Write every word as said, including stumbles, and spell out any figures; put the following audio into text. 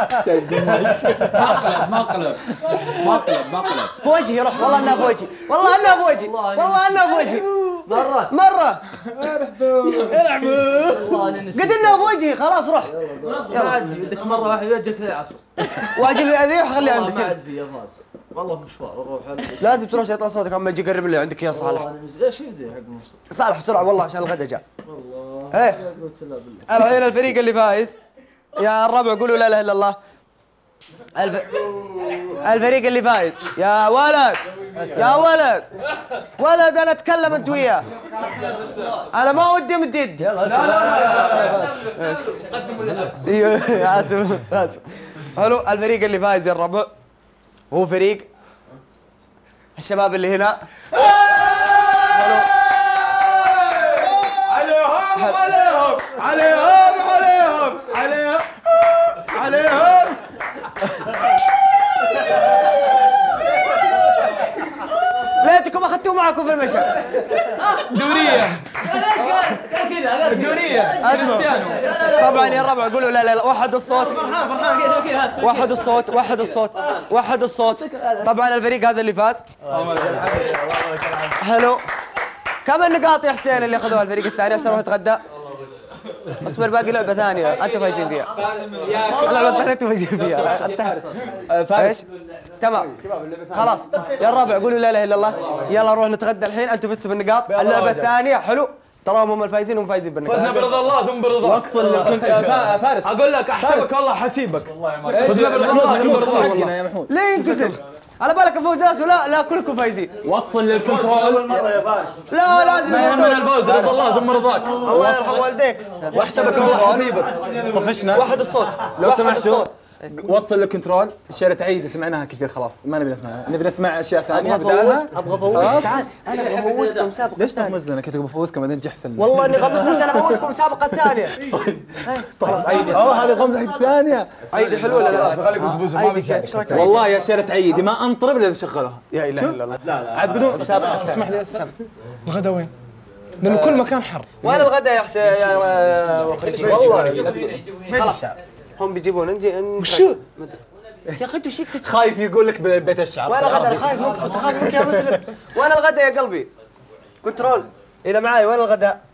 مقلب مقلب مقلب مقلب في وجهي روح، والله انها في وجهي، والله انها في وجهي، والله انها في وجهي مرة مرة والله اني نسيت. قد انها في وجهي، خلاص روح. ما عاد في بدك مرة واحدة يوجهك للعصر. واجيب ذي وخليه والله عندك. ما عاد في يا فاز. والله مشوار اروح انا. لازم تروح يطلع صوتك اما يجي يقرب اللي عندك يا صالح. والله أنا- ايش يفدي حق مصر؟ صالح بسرعة والله عشان الغدا جاء. والله ايه لا قوة الا بالله. الحين الفريق اللي فايز يا الربع قولوا لا اله الا الله. الف... الفريق اللي فايز يا ولد يا ولد ولد انا اتكلم انت وياه، انا ما ودي مد يدي. يلا لا لا اسف اسف. حلو الفريق اللي فايز يا الربع هو فريق الشباب اللي هنا. عليهم عليهم عليهم عليهم عليهم عليهم. ليتكم اخذتوه معكم في المشهد. دورية ليش قال قال كذا؟ دورية اسمع طبعا يا الربع قولوا لا لا لا. وحد الصوت وحد الصوت وحد الصوت وحد الصوت. طبعا الفريق هذا اللي فاز. حلو. كم النقاط يا حسين اللي اخذوها الفريق الثاني عشان نروح نتغدى؟ اصبر باقي لعبة ثانية انتم فايزين فيها. اللعبة الثانية انتم فايزين فيها. ايش؟ تمام خلاص يا الربع قولوا لا اله الا الله. يلا نروح نتغدى الحين، انتم فزتوا في النقاط. اللعبة الثانية حلو تراهم هم الفايزين وهم فايزين بالنقاط. فزنا برضا الله ثم برضاك. وصل كنت يا فارس اقول لك احسبك والله حسيبك. فزنا برضا الله ثم برضاك. حقنا يا محمود. ليه ينفزل؟ على بالك نفوز ناس ولا لا كلكم فايزين. وصل للكنترول لا لازم ما يهمنا الفوز رضا الله ثم رضاك. الله يرحم والديك. واحسبك والله حسيبك. طفشنا. وحد الصوت لو وحد سمحتوا الصوت. وصل للكنترول. شارة عيد سمعناها كثير خلاص ما نبي نسمعها، نبي نسمع اشياء ثانيه ابغى بدالها. افوزك ابغى افوزك تعال انا ابغى افوزكم مسابقة ليش ثانية. تغمز لنا؟ كنت بفوزكم بعدين جحت ال- والله اني غمزت عشان افوزكم مسابقة ثانية. خلاص عيدي اوه هذه غمزه حق ثانيه. عيدي حلو ولا لا؟ بخليكم تفوزوا ما عيدي بيشارك. ايش رايك عيدي؟ والله يا شارة عيدي ما انطرب الا اذا شغلوها. يا اله الا الله. عاد بدون مسابقه. اسمح لي اسمح. الغدا وين؟ لانه كل مكان حر. وين الغداء يا حسين يا مخرجين؟ والله خلاص هم بيجيبون نجي وشو؟ يا اخي انت وش يكتب؟ خايف يقول لك بيت الشعر. وين الغداء؟ انا خايف مقصد خايف منك يا مسلم. وين الغداء يا قلبي؟ كنترول اذا معاي وين الغداء؟